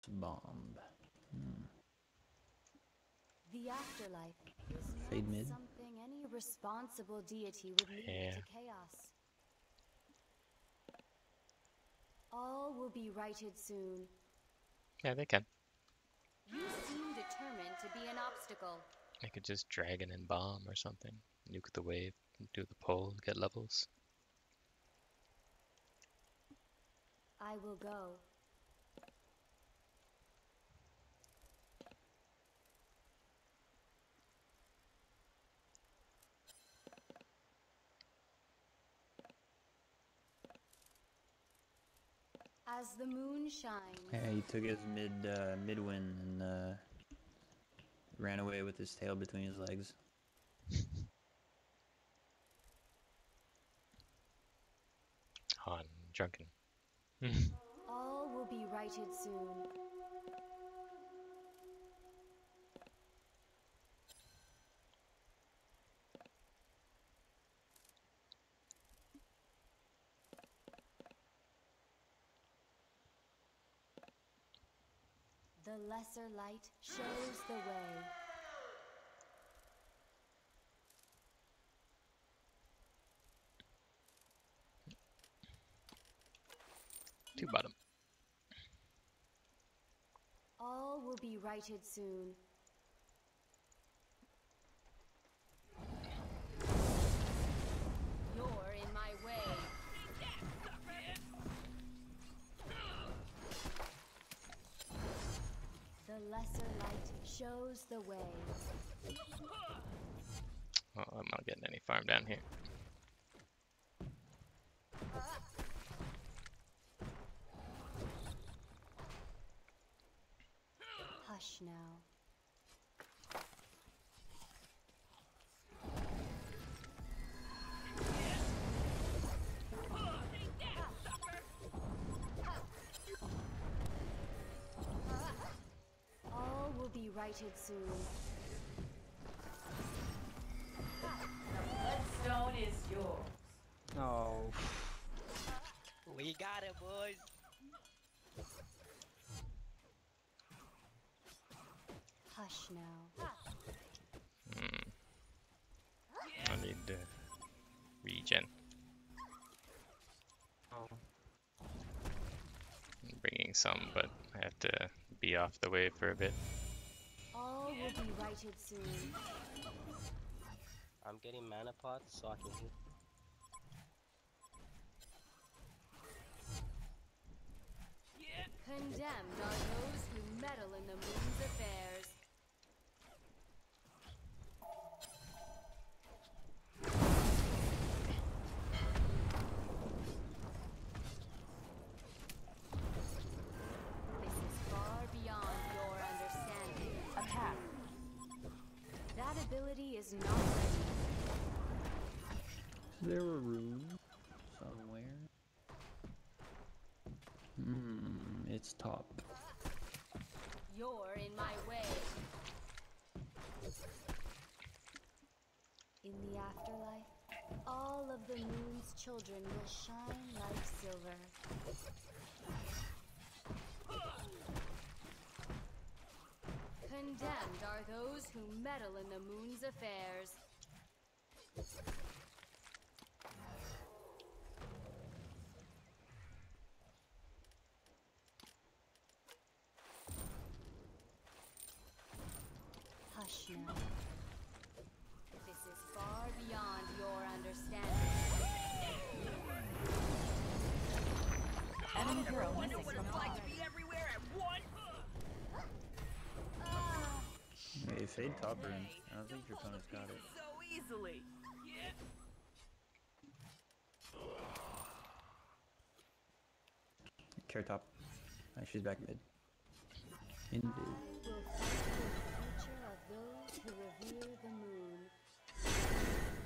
Bomb. The afterlife is Fade not mid. something any responsible deity would leave to chaos. All will be righted soon. Yeah, they can. You seem determined to be an obstacle. I could just dragon and bomb or something. Nuke the wave, do the pole, get levels. I will go. As the moon shines. Yeah, he took his mid win and ran away with his tail between his legs. Han, drunken. All will be righted soon. The lesser light shows the way. Two bottom. All will be righted soon. You're in my way. The lesser light shows the way. Oh, I'm not getting any farm down here. Hush now. All will be righted soon. The bloodstone is yours. Oh. We got it, boys. Hush now. I need regen. Oh. I'm bringing some, but I have to be off the wave for a bit. All will be righted soon. I'm getting mana pots so I can heal. Condemned are those who meddle in the moon's affairs. This is far beyond your understanding. Attack. That ability is not ready. Is there a room somewhere? It's top. You're in my way. In the afterlife, all of the moon's children will shine like silver. Condemned are those who meddle in the moon's affairs. Hush now. This is far beyond your understanding. Enemy hero missing What from it's like top. to be everywhere at once. Hey, fade top rune. I don't think your opponent's got it. So easily. Care top. She's back mid. Indeed. I will fight for the future of those who revere the moon.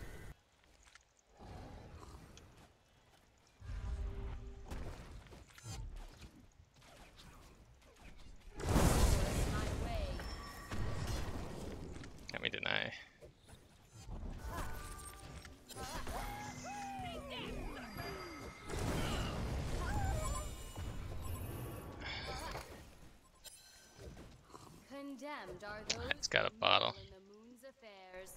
My way. Let me deny. Condemned are those It's got a who bottle. meddle in the moon's affairs.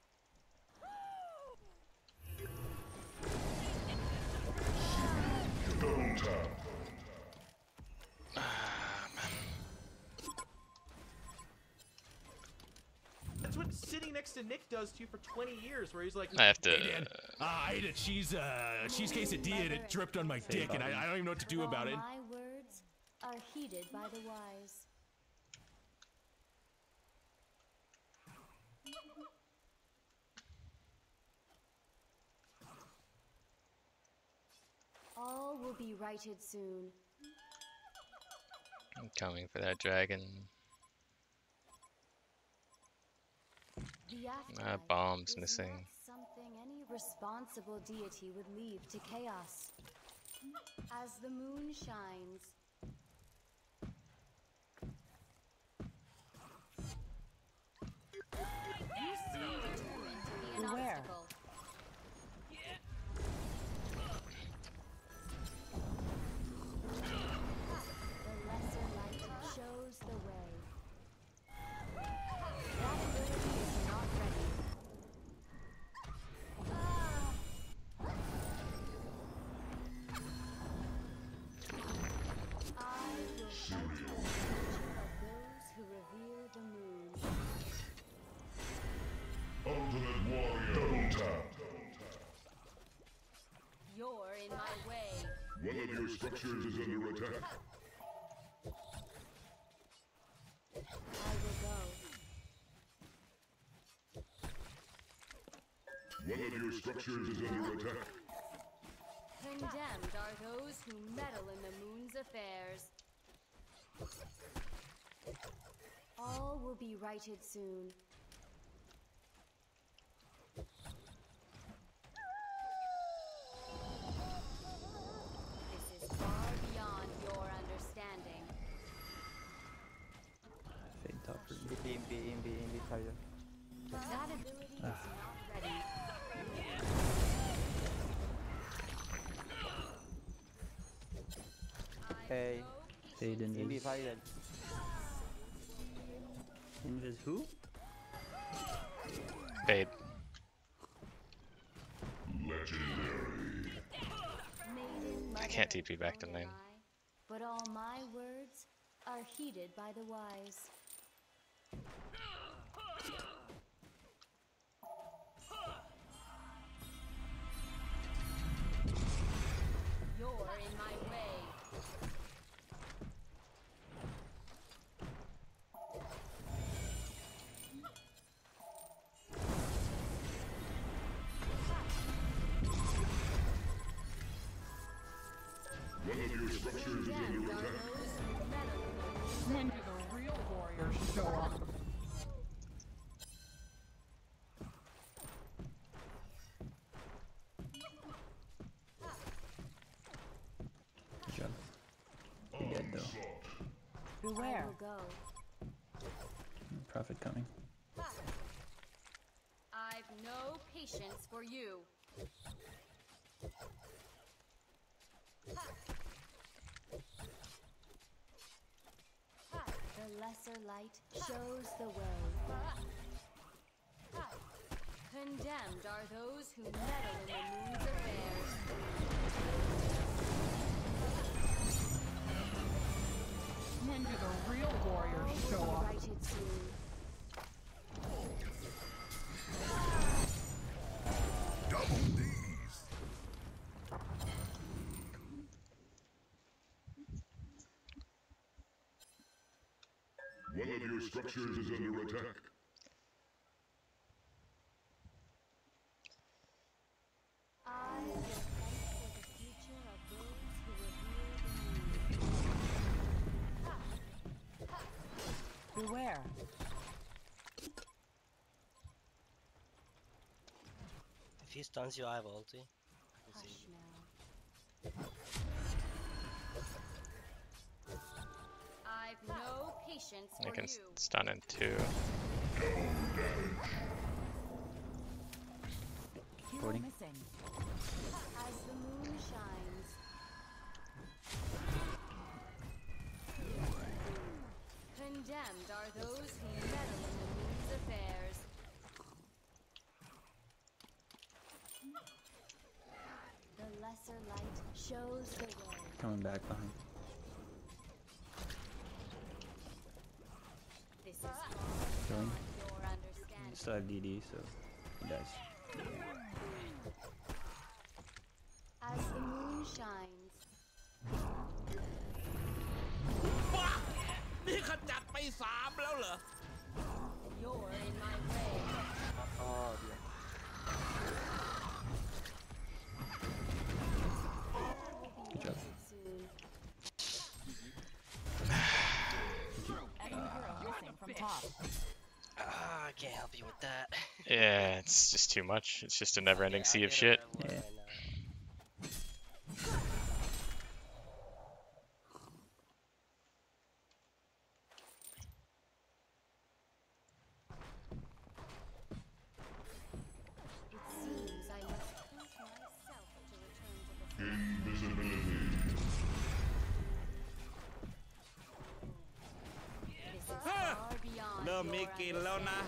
That's what sitting next to Nick does to you for 20 years, where he's like, I have to. "Hey man, I ate a cheese quesadilla and it dripped on my dick, and I don't even know what to do All about it." my words are heeded by the wise. All will be righted soon. I'm coming for that dragon. The afterlife bomb's is missing. not something any responsible deity would leave to chaos. As the moon shines, you seem determined to be an obstacle. The lesser light shows the way. That ability is not ready. I will fight for the future of those who revere the moon. Ultimate Warrior. Double tap. You're in my way. One of your structures is under attack. I will go. One of your structures is under attack. Condemned are those who meddle in the moon's affairs. All will be righted soon. This is far beyond your understanding. Fade top for me. Invi fire. That ability is not ready. Hey, Fade Invi invis. fire. Invis who? Fade. Legendary. Maiden I can't mother TP back to am lane. I, but all my words are heeded by the wise. You're in my way. One of your structures is under attack. When do the real warriors show up? Good job. You're dead though. I Beware. will go. Profit coming. I've no patience for you. The lesser light shows the way. Condemned are those who meddle in the moon's affairs. When do the real warriors show All will be up? righted soon. Double D's. One of your structures is under attack. I will fight for the future of those who revere the moon. Beware. If he stuns you, I have ulti. Hush Easy. now. I've no patience I for can you. stun in 2. Hero Boarding. missing. As the moon shines, condemned Condemned are those who meddle in the moon's affairs. The lesser light shows the way. Coming back behind. This is far Killing. beyond your understanding. Still have DD, so he dies. As the moon shines, นี่ขจัดไป3แล้วเหรอ you're in my way. Oh dear. Good job. Soon. Enemy hero missing from top. I can't help you with that. Yeah, it's just too much. It's just a never-ending sea of shit. Yeah. It seems I must prove myself to return to the Invisibility. This is far beyond เริ่ม your มีกลินแล้วนะ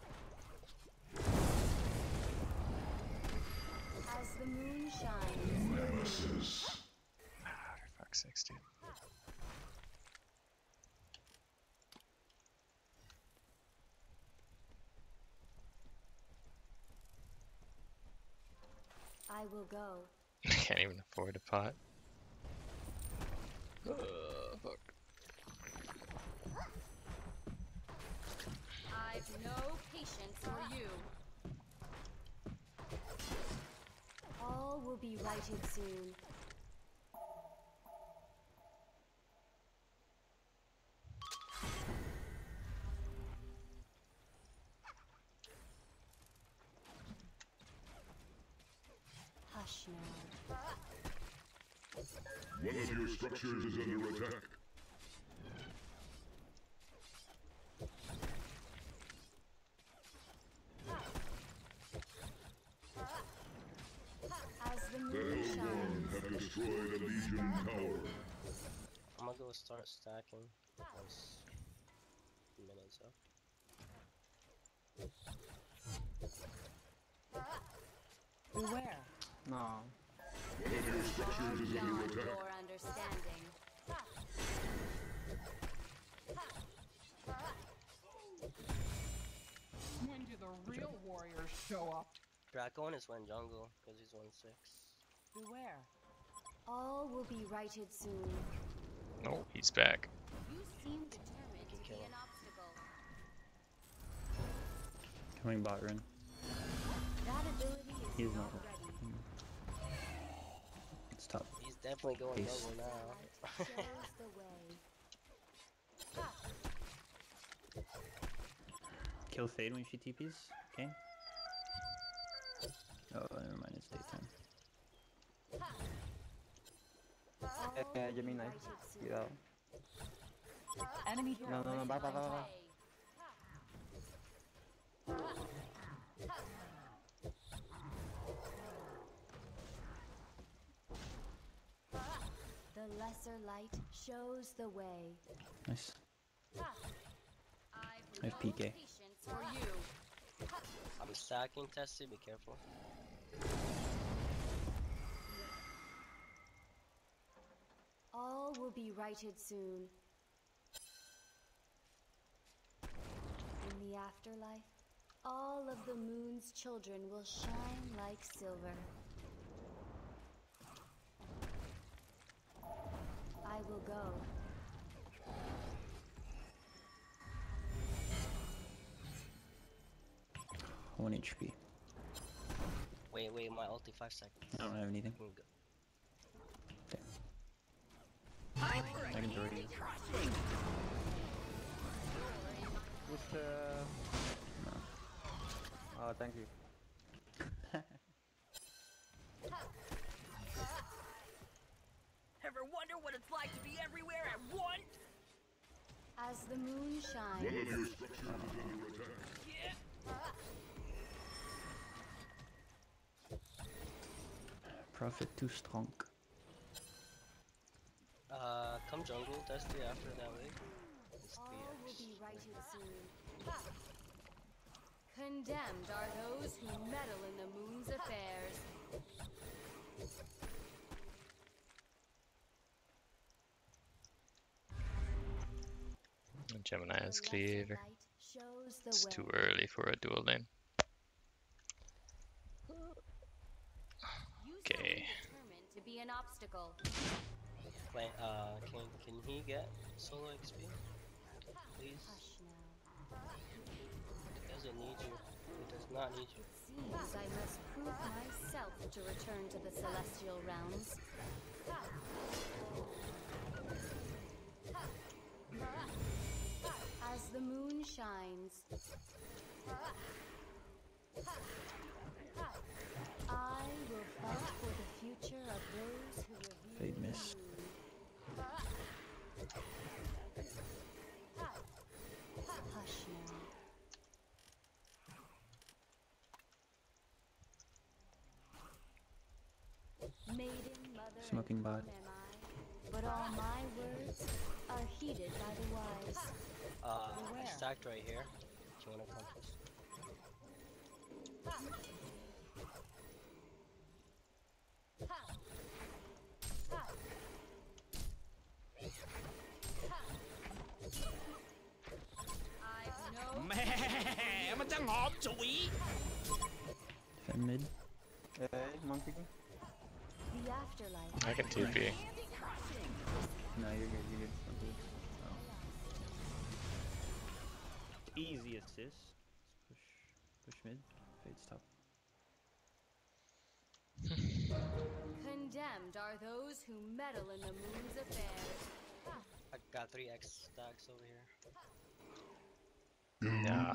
As the moon shines, Nemesis. For fuck's sakes, dude. I will go. I can't even afford a pot. Fuck. I've no patience for you. All will be righted soon. Hush now. One of your structures is under attack. As the The moon shines, Hellborn have destroyed a Legion tower. I'm gonna go start stacking once minutes up. Beware. No. One of your structures is under beyond attack. your understanding. When do the real warriors show up? Draco is one jungle because he's 1/6. Beware. All will be righted soon. No, he's back. You seem determined to be kill him. an obstacle. Coming bot run. That ability is He's not not. ready. It's top. He's definitely going Peace. double now. Light shows the way. Kill Fade when she TPs. Okay. Oh, never mind. It's daytime. All Yeah, will give me be knife. righted soon. Get out. Enemy hero No, missing bye, from bye, bye, top. The lesser light shows the way. Nice. I've I have no PK. patience for you. I'm stacking, Tessie, be careful. All will be righted soon. In the afterlife, all of the moon's children will shine like silver. I will go. 1 HP. Wait, my ulti 5 seconds. I don't have anything. I'm good. I can throw you. Who's Oh, thank you. Ever wonder what it's like to be everywhere at once? As the moon One of shines, your structures is under attack. Prophet too strong. Come jungle, Tessie after that wave. It's all will 3x. be soon. Condemned are those who meddle in the moon's affairs. Gemini is The clear. lesser light shows the It's way. too early for a dual lane. You Okay. sound determined to be an obstacle. Can he get solo XP? Please? Hush now. He doesn't need you. He does not need you. It seems I must prove myself to return to the celestial realms. As the moon shines, I will fight for the future of those who reveal Fade the miss. moon. Hush now. Maiden, mother, Smoking and bot. crone am I, but all my words are heeded by the wise. I stacked right here. Do you wanna come first? I've no แหม่มันจะหอมฉุย Defend mid. Monkey. the afterlife. I can TP. No, you're good. You're good. I'm good. Oh. Easy assist. Push mid. Fades top. Condemned are those who meddle in the moon's affairs. I got 3x stacks over here. Yeah.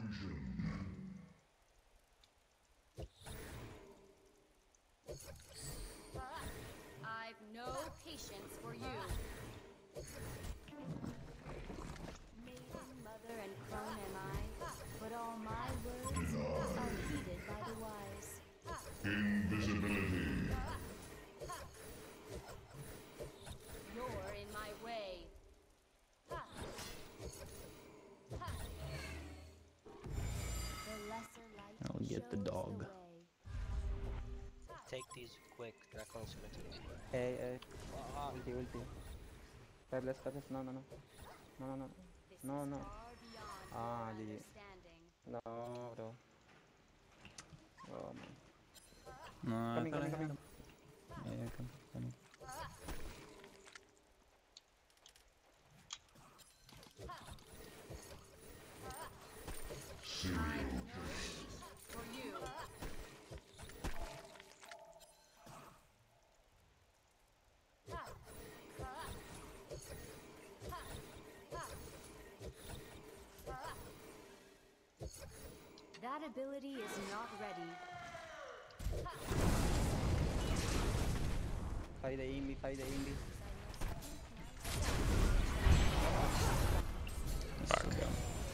I've no patience for you. Maiden, mother, and crone am I, but all my words are heeded by the wise. Invisibility. You're in my way. The lesser light I'll get the shows dog. way. Take these quick. Dracon's gonna take them. Hey. Ah, Ulti. Fabulous. No. This No, is no. far beyond Ah, your GG. understanding. No, bro. Oh man. No, I Coming. thought I had him. Yeah, come. Coming. For you. That ability is not ready. Tie the Amy. That's so dumb.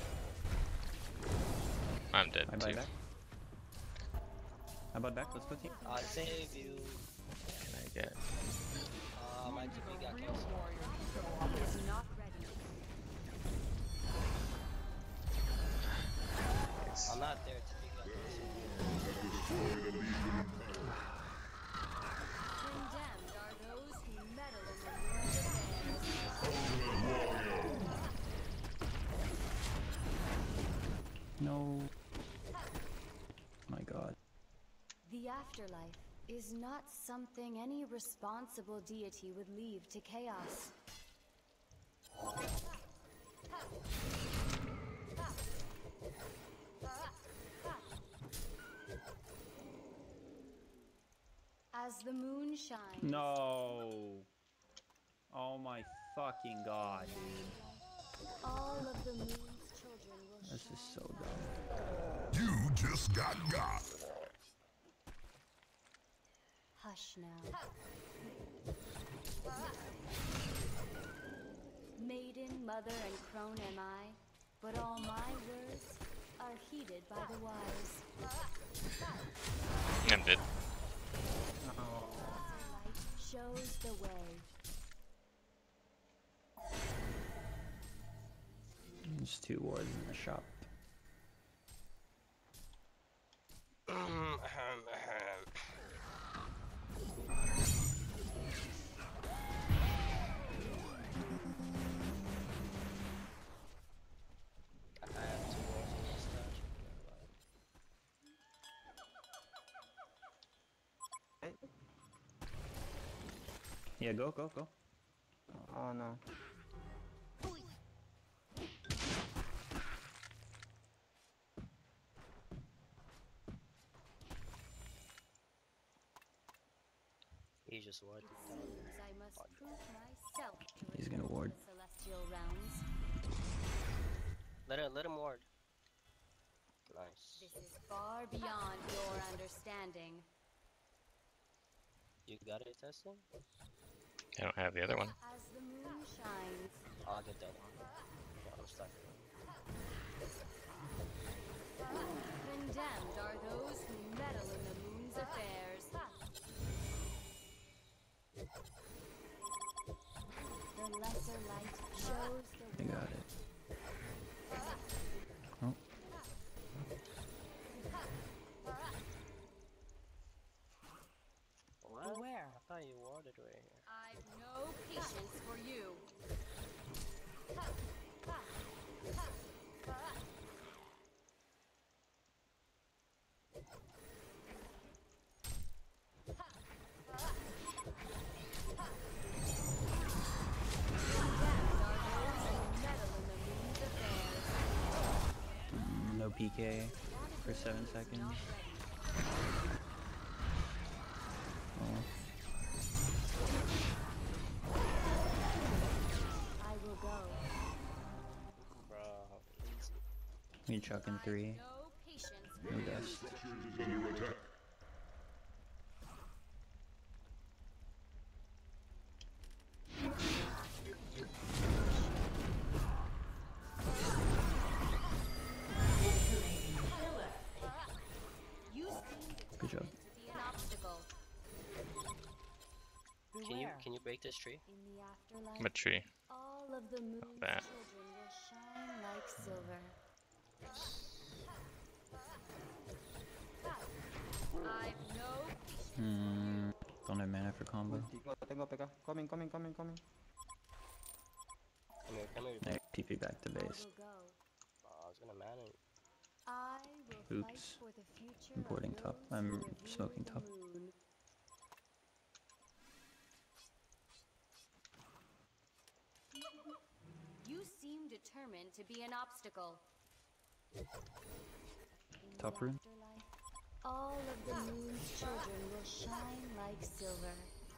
I'm dead I buy too. back. How about back? Let's go team. I'll save you. Can I get? My TP got Real canceled. warrior. Is not ready. I'm not there. TP got canceled. Condemned are those who meddle in the moon's affairs. No. My God. The afterlife is not something any responsible deity would leave to chaos. As the moon shines, No. Oh my fucking God, dude. all of the moon's children will This shine. is so dumb. You just got. Hush now. Maiden, mother, and crone am I, but all my words are heeded by the wise. I'm dead. Light shows the way. There's 2 wards in the shop. I have 2 walls in this stash. Yeah, go, go, go. Oh no. He just warded It down. seems I must prove myself to He's gonna ward. the celestial realms. Let him ward. Nice. This is far beyond your understanding. You got it, testing? I don't have the other one. As the moon shines, I'll get that one. Yeah, I'm stuck. condemned are those who meddle in the moon's affairs. The lesser light shows I the got it. Oh, What? Where? I thought you warded right here. I've no patience for you. no PK for 7 seconds. Oh, I will go. Bro, easy. me chucking 3. No patience for No you. dust. Structures is under attack. You seem Good job. determined to be an obstacle. Can you break this tree? In the afterlife, What tree? all of the moon's that. children will shine like silver. I've no patience. Don't have mana for combo. Tengo PK. Coming. Come here. I TP back to I base. will go. Oh, I was gonna man it. I will fight Oops. for the future I'm boarding of top. those I'm who revere smoking the top. moon. You seem determined to be an obstacle. In the Top room. afterlife, all of the moon's children will shine like silver.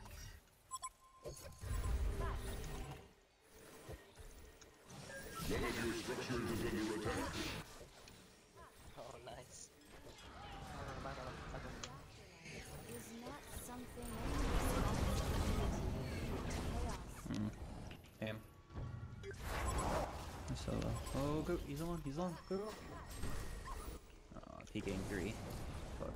One of your structures is under attack. Oh, nice. Is not something chaos. Damn. I'm solo. Oh, go. He's on. Go. Oh, PKing 3. Fuck.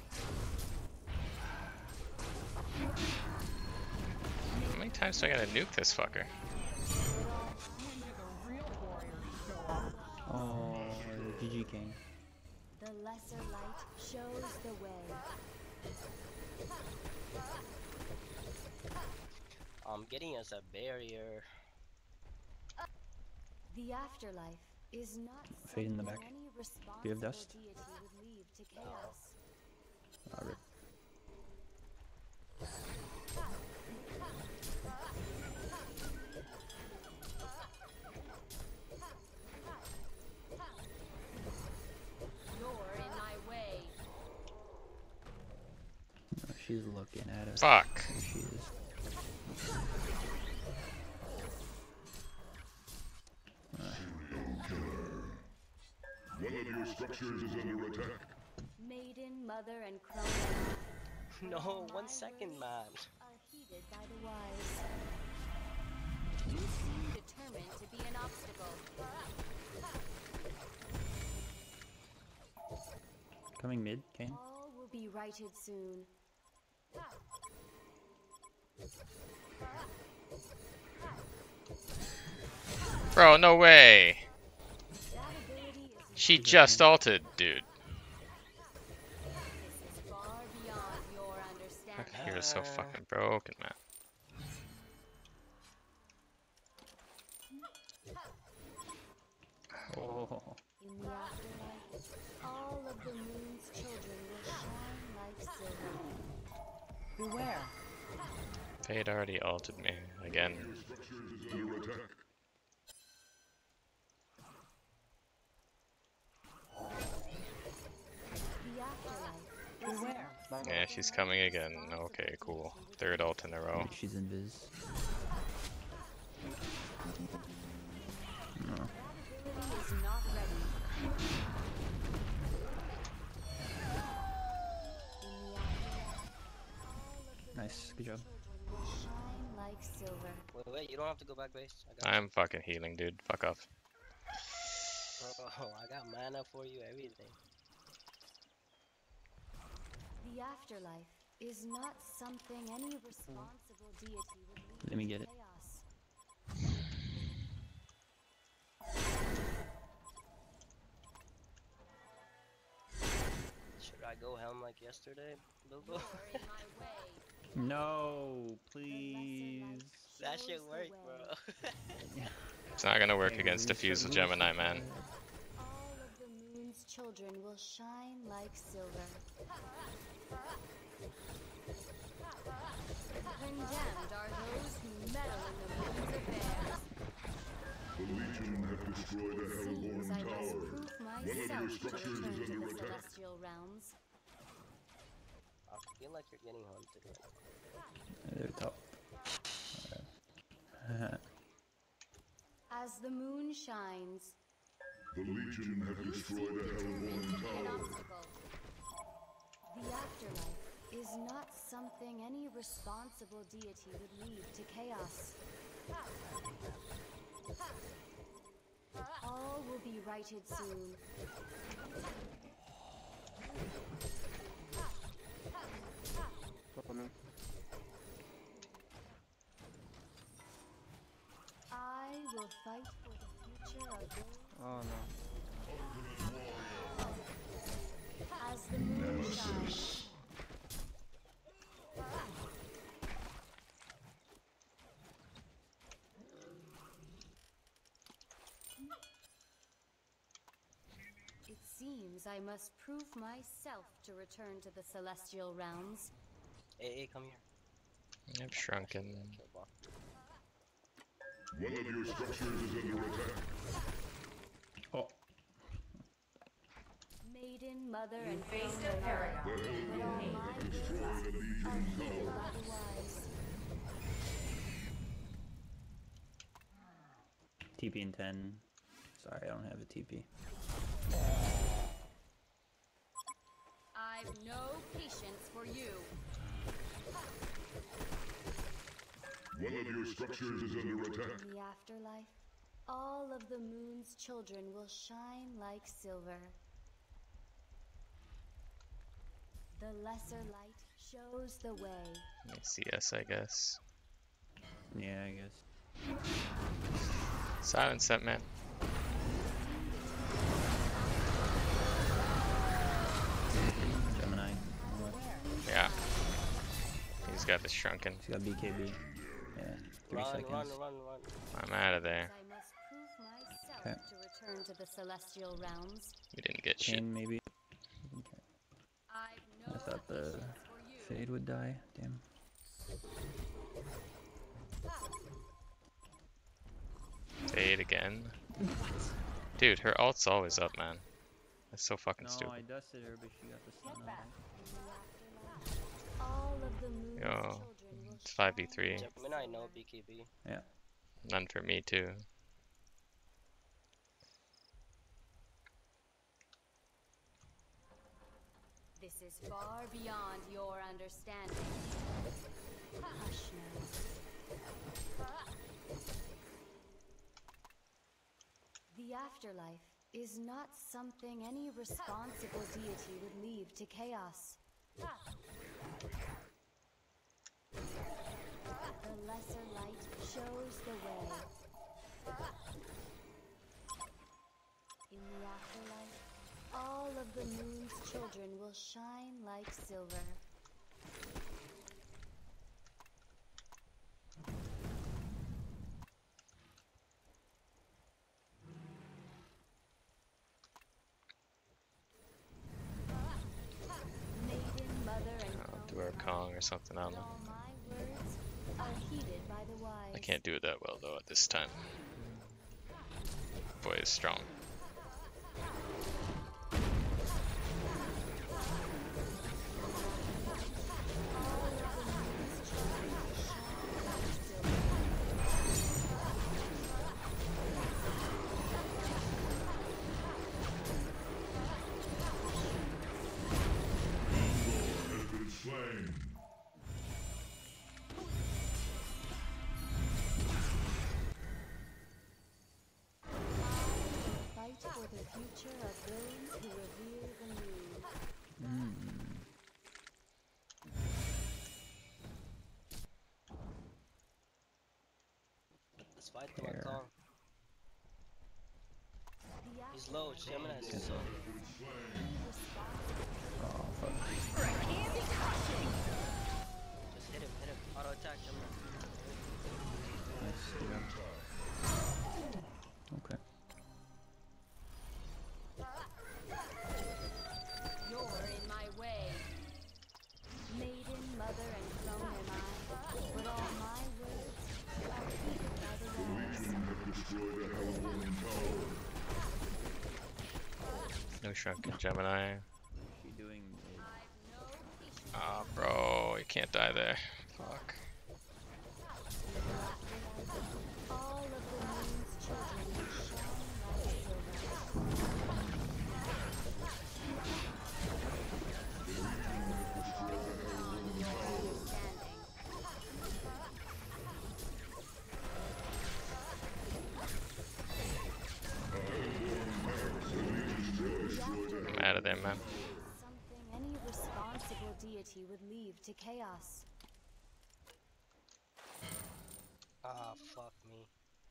How many times do I gotta nuke this fucker? When do the real warriors show up? Oh, GG King. The lesser light shows the way. I'm getting us a barrier. The afterlife is not Fade in the something back. any Do you have responsible dust? deity would leave to chaos. Rip. You're in my way. No, she's looking at us. Fuck. There she is. One of your structures is under attack. Maiden, mother, and crone No, 1 second, man. are heeded by the wise. You seem determined to be an obstacle. Coming mid, Kane. All will be righted soon. Bro, no way. She just ulted, dude. This is far beyond your understanding. You're so fucking broken, man. Oh. In the afterlife, all of the moon's children will shine like silver. Beware. Fade already ulted me again. Your structures is under attack. The afterlife is Beware. Yeah, she's coming again. Okay, cool. Third ult in a row. She's invis. No. ability is not ready. In the afterlife, all of the Nice, good job. children will shine like silver. Wait, you don't have to go back base. I got I'm fucking healing, dude. Fuck off. you. Bro, I got mana for you, everything. The afterlife is not something any responsible deity would leave Let me to get it. chaos. Should I go helm like yesterday, Bilbo? You're in my way. No, please. That Shows shit the worked, way. bro. It's not gonna work Hey, against reset Diffusal moves. Gemini, man. All of the moon's children will shine like silver. Condemned are those who meddle in the moon's affairs. The Legion have destroyed a Seems Hellborn I must tower. prove One of your myself to structures return is to under the attack. celestial realms. I feel like you're getting hunted. They're top. As the moon shines, The Legion have you destroyed seem a determined Hellborn to be an tower. obstacle. The afterlife is not something any responsible deity would leave to chaos. All will be righted soon. Coming. I will fight for the future of those. Oh no. As the moon shines, it seems I must prove myself to return to the celestial realms. Hey, come here. I've shrunken. Kill ball. One of your structures is under attack. Oh. Maiden, mother, and face of paragon. The Hellborn have destroyed a Are Legion heeded tower. by the wise. TP in 10. Sorry, I don't have a TP. I've no patience for you. One of your structures is under attack. In the afterlife, all of the moon's children will shine like silver. The lesser light shows the way. CS, I guess. Yeah, I guess. Silence that man. Gemini. Yeah. He's got the shrunken. She's got BKB. Yeah, 3 Run, seconds. run. I'm out of there. I must prove myself Okay. to return to the celestial realms. We didn't get shit. Chain, maybe. Okay. I've no I thought the patience for you. Fade would die. Damn. Fade again. Dude, her ult's always up, man. That's so fucking No, stupid. I dusted her, but she got the stun on her. In the afterlife, all of the moon's Yo, children will it's shine 5v3. like Gemini, no silver. BKB. Yeah. None for me, too. This is far beyond your understanding. Hush now. The afterlife is not something any responsible deity would leave to chaos. The lesser light shows the way. In the afterlife, All of the moon's children will shine like silver. Maiden, mother, and I'll do our Kong or something. I don't know. all my words are heeded by the wise. I can't do it that well though at this time. Boy is strong. Slain. Fight for the future of those who revere the moon. Let's fight the Here. Kong. The He's low. Gemini is low. Oh, fuck. For a candy crushing! Just hit him. Auto attack Gemini. Nice. Okay. You're in my way. Maiden, mother, and throne am I, but all my words are heeded by the wise. Destroyed a Hellborn tower. No shrunken Gemini. She doing mid. Ah, bro, you can't die there. Fuck. All of the moon's children will shine like silver. I'm out of there, man. Something any responsible deity would leave to chaos. Ah, fuck me.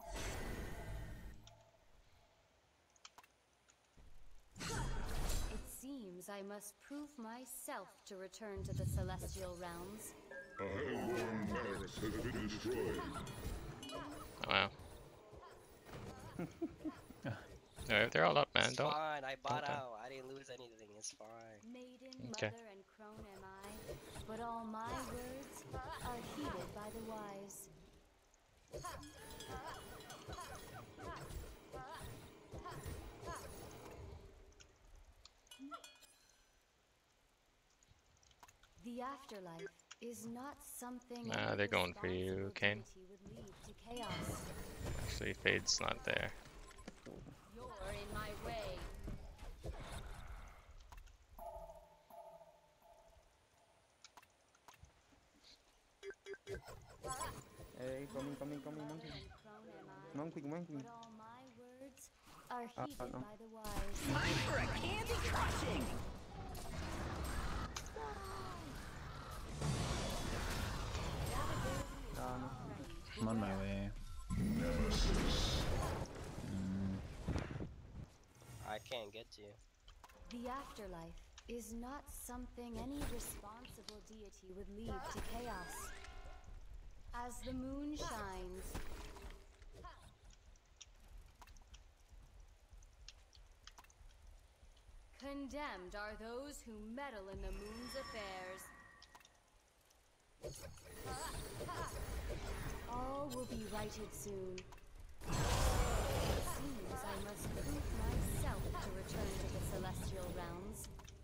It seems I must prove myself to return to the celestial realms. A Hellborn barracks has been destroyed. Oh, wow. Alright, they're all up, man. It's Don't. fine. I bought die. out. I didn't lose anything. It's fine. Maiden, Okay. mother, and crone am I, but all my words are heeded by the wise. The afterlife is not something Nah, any they're going for you, responsible Kane. deity would leave to chaos. Actually, Fade's not there. You're in my way. Hey, coming, Monkey. Crone am I, Monkey. but all my words are heeded no. by the wise. Time for a candy crushing! No. I'm on my way. I can't get to you. The afterlife is not something any responsible deity would leave to chaos. As the moon shines, condemned are those who meddle in the moon's affairs. All will be righted soon. It seems I must prove myself to return to the celestial realms.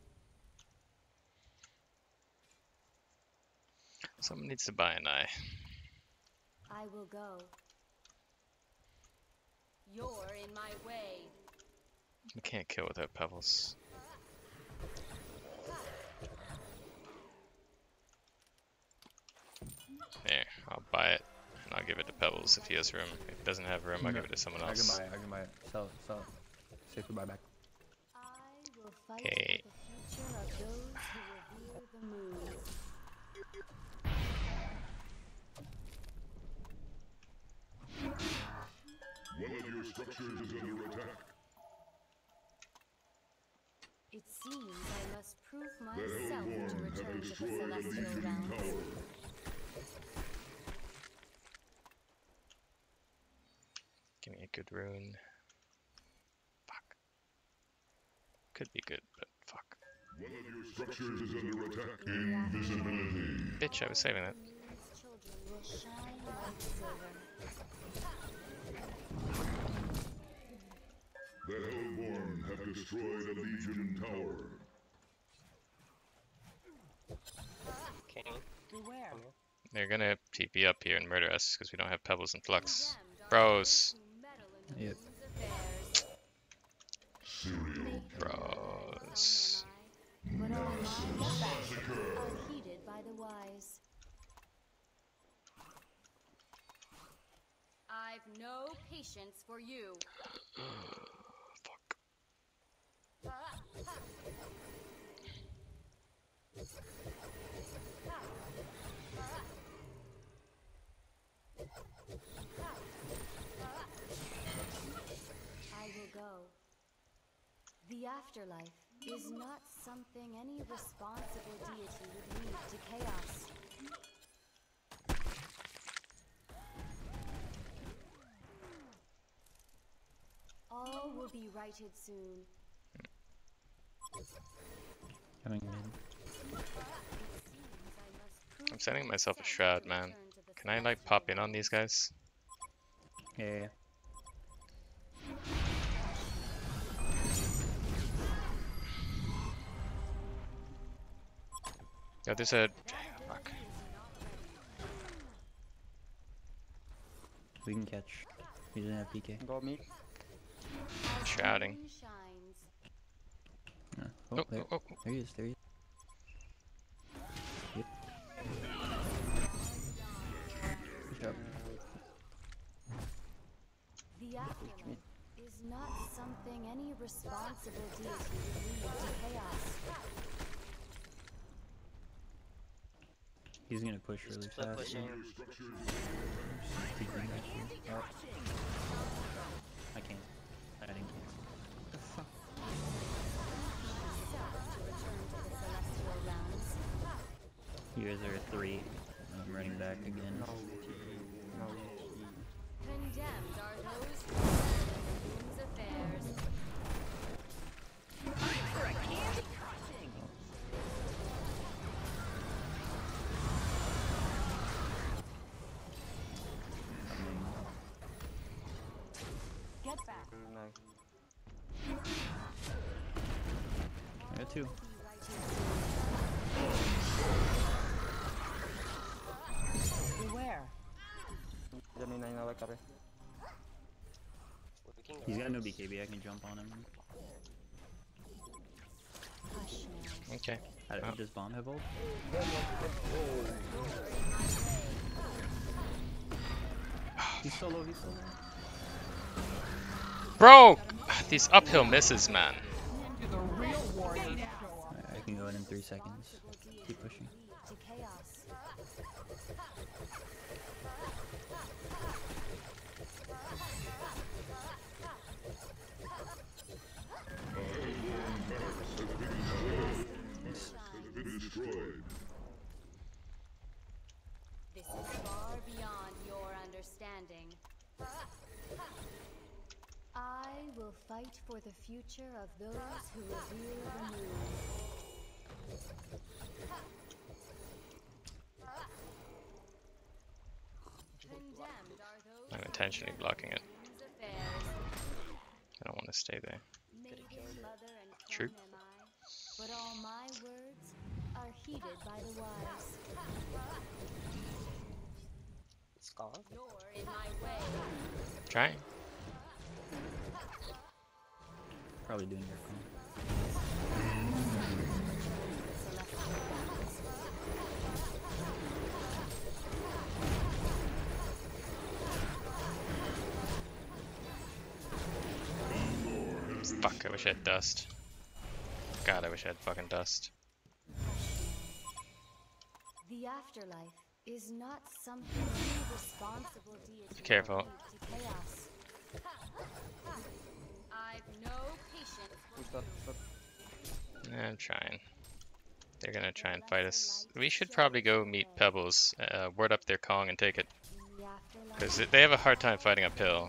Someone needs to buy an eye. I will go. You're in my way. You can't kill without pebbles. There, I'll buy it, and I'll give it to Pebbles if he has room. If he doesn't have room, I'll give it to someone I can else. buy it. I can buy it. Sell it. Sell it. Safe to buy back. I will fight Okay. for the future of those who revere the moon. One of your structures is under attack. It seems I must prove myself to return to the celestial realms. Give me a good rune. Fuck. Could be good, but fuck. One of your structures is under attack. Invisibility. Bitch, I was saving it. Moon's children will shine like silver. The Hellborn have destroyed a Legion tower. King, Beware. come here. They're gonna TP up here and murder us because we don't have pebbles and flux. Bros. Yep. Serial. Bros. But all minds are heeded by the wise. I've no patience for you. Fuck. I will go. The afterlife is not something any responsible deity would leave to chaos. All will be righted soon. Coming mid. It seems I must prove I'm sending myself a myself shroud, to man. return to the Can I like celestial pop in on these guys? Yeah. Yo, there's a. Fuck. We can catch. He doesn't have PK. Go mid. Shrouding. moon shines. No. Oh, There, oh, oh. there he is. There he is. Yep. Good job. The afterlife is not something any responsible deity would leave to chaos. He's gonna push really Split fast. pushing. Peeking back here. Oh. I can't. I didn't. To return to the celestial realms. You guys are at 3. I'm running back again. No. No. Condemned are those who meddle in the moon's affairs. Time for a candy crushing. Get back. Nice. I got 2. Beware. Dami na yung kape. We can go He's got no out. BKB. I can jump on him. Hush now. Okay. Does bomb have ult? He's so low. He's so low. Bro! These uphill misses, man. You're the real warrior. Show up. Alright, I can go in 3 seconds. Keep pushing. To chaos. Been destroyed. This is far beyond your understanding. I will fight for the future of those who revere the moon. Condemned are those I'm intentionally blocking it. moon's affairs. I don't want to stay there. Maiden, mother, and True. clone am I, but all my words are heeded by the wise. It's gone. You're in my way. Trying. Probably doing your call. Fuck, I wish I had dust. God, I wish I had fucking dust. The afterlife is not something any responsible deity Careful. will leave to chaos. I've no patience for Push that. I'm trying. They're gonna try and fight us. We should probably go meet Pebbles, ward up their Kong and take it. Because they have a hard time fighting uphill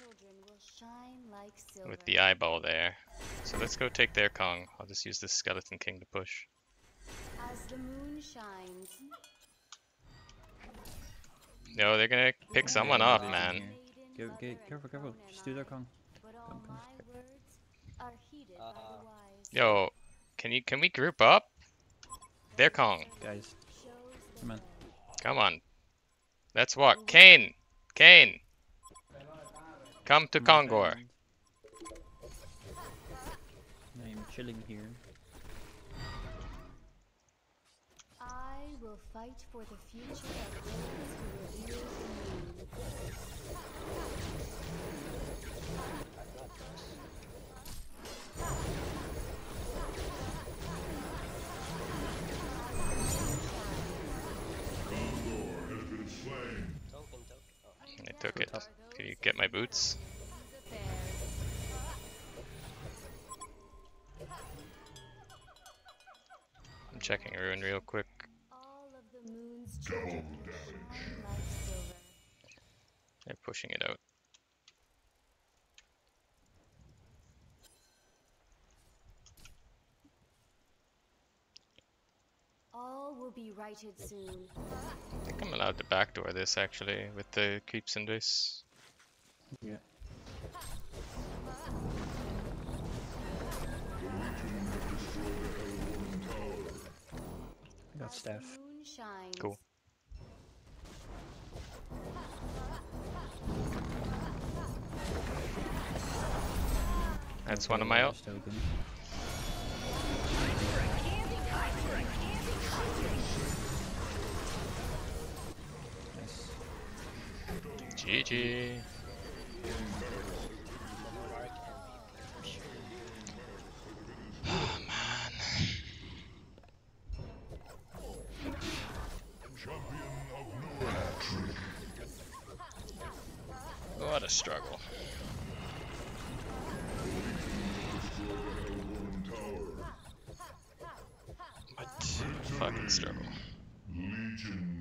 with the eyeball there. So let's go take their Kong. I'll just use this Skeleton King to push. As the moon shines, No, they're gonna pick someone Yeah, off, they man. can hear. Careful, careful. Just do their Kong. but Come, all come. my words are heeded by the wise. Yo, can we group up? Their Kong. Guys, Shows the come on. way. Come on. Let's walk. Kane! Kane! Come to My Kongor. friend. I'm chilling here. I will fight for the future of those who revere the moon. Token, token. Oh, I took it. Can you get my boots? I'm checking Ruin real quick. All of the moon's children will shine like silver. They're pushing it out. All will be righted soon. I think I'm allowed to backdoor this actually with the creeps in this. Yeah. I got As the staff. moon shines, Cool. That's one of my ult. Just open. Nice. GG. Monarch MVP for sure. Oh man. What a struggle. What a fucking struggle. Legion